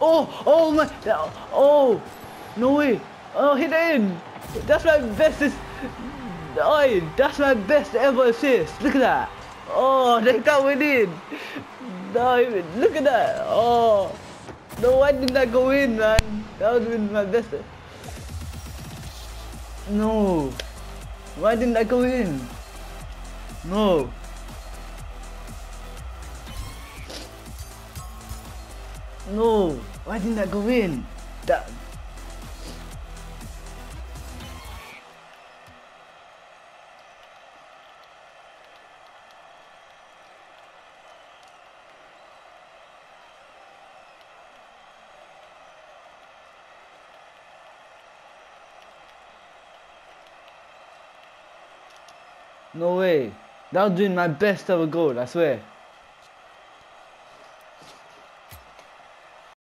Oh my, oh, no way. Oh, hit it in. That's my best, oh, that's my best ever assist. Look at that. Oh, they can't win it. No, look at that. Oh, no, why didn't that go in, man? That would have been my best. No, why didn't that go in? No. No, why didn't that go in? That. No way. That was doing my best ever goal, I swear.